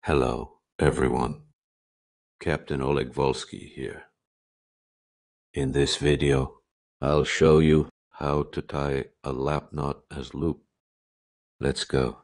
Hello, everyone. Captain Oleg Volsky here. In this video, I'll show you how to tie a Lapp knot as loop. Let's go.